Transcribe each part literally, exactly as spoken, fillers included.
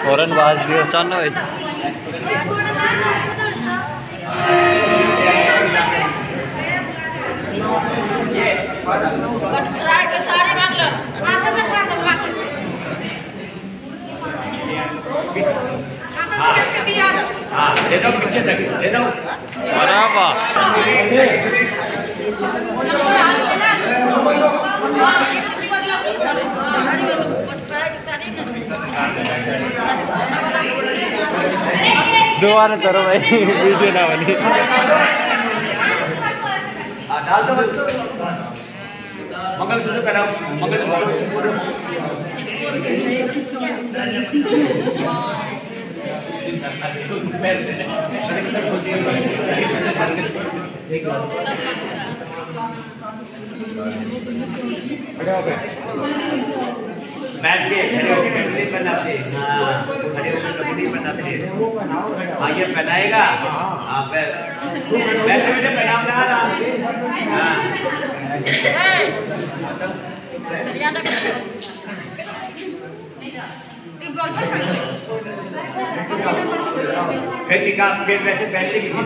फौरन बाज भी अचानक भाई बराबर दोबारा करो भाई वीडियो ना बनी मंगलसूत्र पहनाओ मंगलसूत्र बैठ के खड़े होकर कटोरी बनाते हैं, हाँ खड़े होकर कटोरी बनाते हैं, हाँ ये पहनाएगा, हाँ बैठे बैठे पहनाओ ना आराम से, हाँ फिर निकाल फिर वैसे पहले की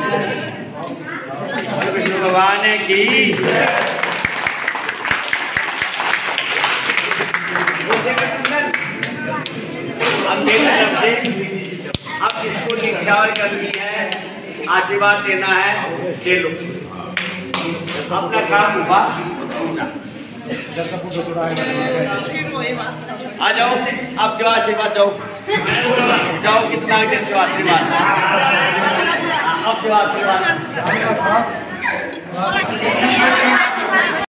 विष्णु भगवान की अब मेरी तरफ से अब किसको दीक्षा करनी है, आशीर्वाद देना है, दे लो, अपना काम हुआ। आ जाओ अब जो आशीर्वाद दो, जाओ कितना जो आशीर्वाद, अब जो आशीर्वाद